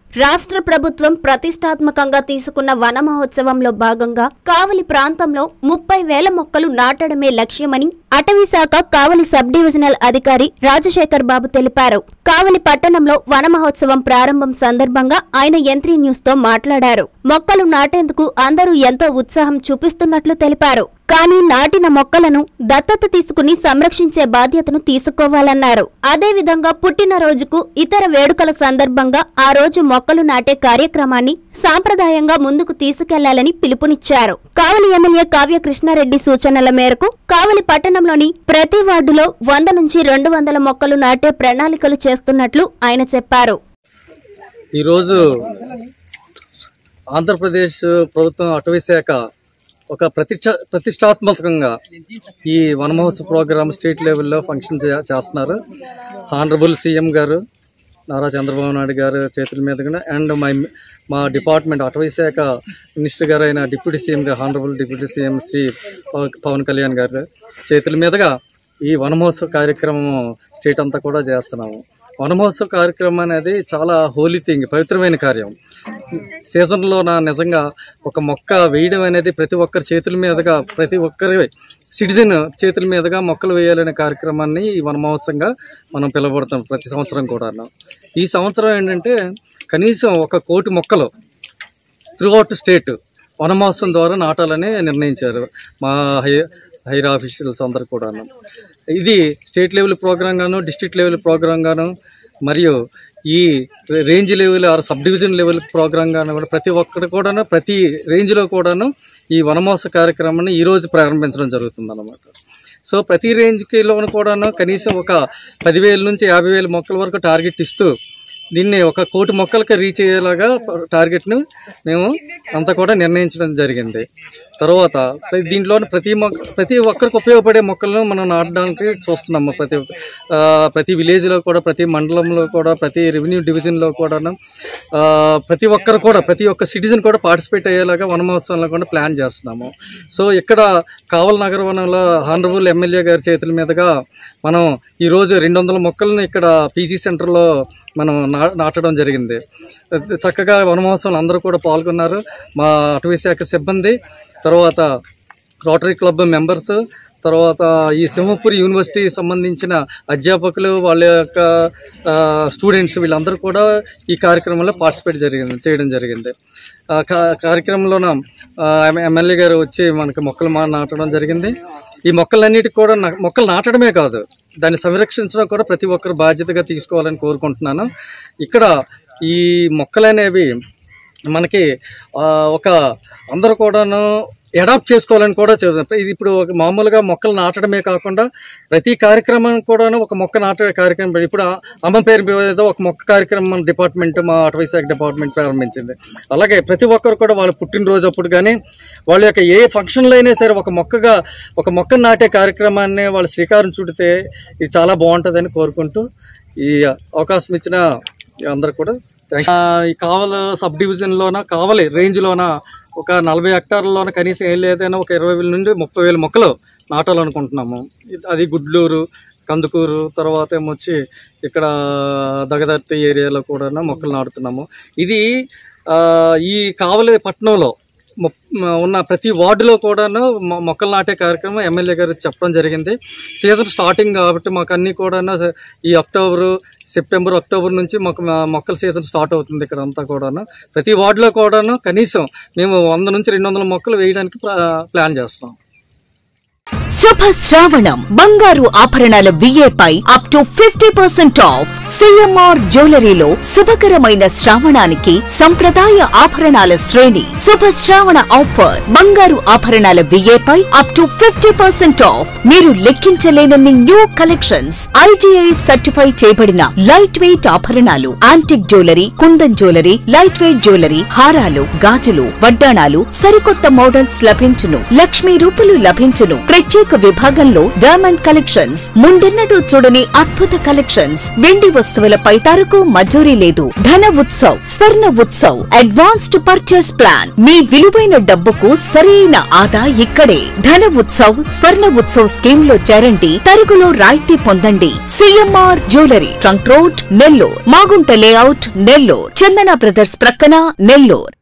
రాష్ట్ర ప్రభుత్వం ప్రతిష్టాత్మకంగా తీసుకున్న వన మహోత్సవంలో భాగంగా కావలి ప్రాంతంలో 30,000 మొక్కలు నాటడమే లక్ష్యమని అటవీ శాఖ కావలి సబ్ డివిజనల్ అధికారి రాజశేఖర్ బాబు తెలిపారు. కావలి పట్టణంలో వన మహోత్సవం ప్రారంభం సందర్భంగా ఆయన ఎంత్రీ న్యూస్ తో మాట్లాడారు. మొక్కలు నాటేందుకు అందరూ ఎంతో ఉత్సాహం చూపిస్తున్నట్లు తెలిపారు. కానీ నాటిన మొక్కలను దత్తత తీసుకుని సంరక్షించే బాధ్యతను తీసుకోవాలన్నారు. అదేవిధంగా పుట్టినరోజుకు ఇతర వేడుకల సందర్భంగా ఆ రోజు మొక్కలు నాటే కార్యక్రమాన్ని సాంప్రదాయంగా ముందుకు తీసుకెళ్లాలని పిలుపునిచ్చారు. కావలి ఎమ్మెల్యే కావ్య కృష్ణారెడ్డి సూచనల మేరకు కావలి పట్టణంలోని ప్రతి వార్డులో 100 నుంచి 200 మొక్కలు నాటే ప్రణాళికలు చేస్తున్నట్లు ఆయన చెప్పారు. ఈరోజు ఆంధ్రప్రదేశ్ ప్రభుత్వం అటవీ శాఖ ఒక ప్రతిష్టాత్మకంగా ఈ వన మహోత్సవ ప్రోగ్రామ్ స్టేట్ లెవెల్లో ఫంక్షన్ చేస్తున్నారు. హానరబుల్ సీఎం గారు నారా చంద్రబాబు నాయుడు గారు చేతుల మీదుగా అండ్ మా డిపార్ట్మెంట్ అటవీ శాఖ మినిస్టర్ గారు అయిన డిప్యూటీ సీఎం గారు honourable deputy CM Shri Pawan Kalyan గారు చేతుల మీదుగా ఈ వన మహోత్సవ కార్యక్రమం స్టేట్ అంతా కూడా చేస్తున్నాము. వన మహోత్సవ కార్యక్రమం అనేది చాలా హోలీ థింగ్, పవిత్రమైన కార్యం. సీజన్లో నిజంగా ఒక మొక్క వేయడం అనేది ప్రతి ఒక్కరి చేతుల మీదుగా, ప్రతి ఒక్కరి సిటిజన్ చేతుల మీదుగా మొక్కలు వేయాలనే కార్యక్రమాన్ని ఈ వన మహోత్సవంగా మనం పిలువబడతాం ప్రతి సంవత్సరం కూడా. ఈ సంవత్సరం ఏంటంటే కనీసం 1 కోటి మొక్కలు త్రూఅవుట్ స్టేట్ వన మహోత్సవం ద్వారా నాటాలని నిర్ణయించారు మా హైర్ ఆఫీషియల్స్ అందరు కూడా. ఇది స్టేట్ లెవెల్ ప్రోగ్రాం గాను, డిస్ట్రిక్ట్ లెవెల్ ప్రోగ్రాం గాను, మరియు ఈ range level or sub division level program గాను కూడా ప్రతి ఒక్కటి కూడాను ప్రతి రేంజ్లో కూడాను ఈ వన మహోత్సవ కార్యక్రమాన్ని ఈరోజు ప్రారంభించడం జరుగుతుంది అన్నమాట. సో ప్రతి రేంజ్కిలో కూడాను కనీసం ఒక 10,000 నుంచి 50,000 మొక్కల వరకు టార్గెట్ ఇస్తూ దీన్ని 1 కోటి మొక్కలకి రీచ్ అయ్యేలాగా టార్గెట్ను మేము అంతా కూడా నిర్ణయించడం జరిగింది. తర్వాత దీంట్లో ప్రతి ఒక్కరికి ఉపయోగపడే మొక్కలను మనం నాటడానికి చూస్తున్నాము. ప్రతి విలేజ్లో కూడా, ప్రతి మండలంలో కూడా, ప్రతి రెవెన్యూ డివిజన్లో కూడా ప్రతి ఒక్క సిటిజన్ కూడా పార్టిసిపేట్ అయ్యేలాగా వన మహోత్సవంలో కూడా ప్లాన్ చేస్తున్నాము. సో ఇక్కడ కావలి నగర వనంలో హానరబుల్ ఎమ్మెల్యే గారి చేతుల మీదుగా మనం ఈరోజు 200 మొక్కలను ఇక్కడ పీజీ సెంటర్లో మనం నాటడం జరిగింది. చక్కగా వన మహోత్సవం అందరూ కూడా పాల్గొన్నారు. మా అటవీ శాఖ సిబ్బంది, తర్వాత రోటరీ క్లబ్ మెంబర్స్, తర్వాత ఈ సింహపురి యూనివర్సిటీ సంబంధించిన అధ్యాపకులు, వాళ్ళ యొక్క స్టూడెంట్స్ వీళ్ళందరూ కూడా ఈ కార్యక్రమంలో పార్టిసిపేట్ చేయడం జరిగింది. కార్యక్రమంలోన ఎమ్మెల్యే గారు వచ్చి మనకి మొక్కలు నాటడం జరిగింది. ఈ మొక్కలన్నిటికీ కూడా మొక్కలు నాటడమే కాదు, దాన్ని సంరక్షించడం కూడా ప్రతి ఒక్కరు బాధ్యతగా తీసుకోవాలని కోరుకుంటున్నాను. ఇక్కడ ఈ మొక్కలు అనేవి మనకి అందరూ కూడాను అడాప్ట్ చేసుకోవాలని కూడా చెబుతాం. ఇది ఇప్పుడు మామూలుగా మొక్కలు నాటడమే కాకుండా ప్రతి కార్యక్రమం కూడాను ఒక మొక్క నాటే కార్యక్రమం. ఇప్పుడు అమ్మ పేరు మీద ఒక మొక్క కార్యక్రమం మన డిపార్ట్మెంట్, మా అటవీ శాఖ డిపార్ట్మెంట్ ప్రారంభించింది. అలాగే ప్రతి ఒక్కరు కూడా వాళ్ళ పుట్టినరోజు అప్పుడు కానీ వాళ్ళ యొక్క ఏ ఫంక్షన్లో అయినా సరే ఒక మొక్కను నాటే కార్యక్రమాన్ని వాళ్ళు శ్రీకారం చుడితే ఇది చాలా బాగుంటుందని కోరుకుంటూ ఈ అవకాశం ఇచ్చిన అందరు కూడా ఈ కావలి సబ్ డివిజన్లోన, కావలి రేంజ్లోన ఒక 40 హెక్టార్లలోన కనీసం ఏం లేదైనా ఒక 20,000 నుండి 30,000 మొక్కలు నాటాలనుకుంటున్నాము. అది గుడ్లూరు, కందుకూరు, తర్వాత ఏమొచ్చి ఇక్కడ దగదర్తి ఏరియాలో కూడా మొక్కలు నాటుతున్నాము. ఇది ఈ కావలి పట్టణంలో ఉన్న ప్రతి వార్డులో కూడాను మొక్కలు నాటే కార్యక్రమం ఎమ్మెల్యే గారు చెప్పడం జరిగింది. సీజన్ స్టార్టింగ్ కాబట్టి మాకు అన్నీ కూడాను ఈ సెప్టెంబర్, అక్టోబర్ నుంచి మొక్కల సీజన్ స్టార్ట్ అవుతుంది. ఇక్కడ అంతా కూడాను ప్రతి వార్డులో కూడాను కనీసం మేము 100 నుంచి 200 మొక్కలు వేయడానికి ప్లాన్ చేస్తున్నాం. శుభ శ్రావణం బంగారు ఆభరణాల విఏపై అప్ టు 50% ఆఫ్. సిఎంఆర్ జ్యువెలరీలో శుభకరమైన శ్రావణానికి సంప్రదాయ ఆభరణాల శ్రేణి. శుభ శ్రావణ ఆఫర్ బంగారు ఆభరణాల విఏపై అప్ టు 50% ఆఫ్. మీరు లెక్కించలేనన్ని న్యూ కలెక్షన్స్, ఐటీఐ సర్టిఫై చేయబడిన లైట్ వెయిట్ ఆభరణాలు, antique jewellery, Kundan jewellery, light weight jewellery, హారాలు, గాజులు, వడ్డాణాలు, సరికొత్త మోడల్స్ లభించును. లక్ష్మీ రూపులు లభించును. ప్రత్యేక ప్రత్యేక విభాగంలో డైమండ్ కలెక్షన్స్, ముందెన్నడూ చూడని అద్భుత కలెక్షన్స్, వెండి వస్తువులపై తరకు మజూరీ లేదు. Dhan Utsav, Swarna Utsav, advanced purchase plan. మీ విలువైన డబ్బుకు సరైన ఆదా ఇక్కడే. ధన ఉత్సవ్, స్వర్ణ ఉత్సవ్ స్కీమ్ లో చేరండి. తరుగులో రాయితీ పొందండి. CMR jewellery, trunk road, Nellore. Magunta layout, Nellore. Chandana brothers ప్రక్కన, నెల్లూరు.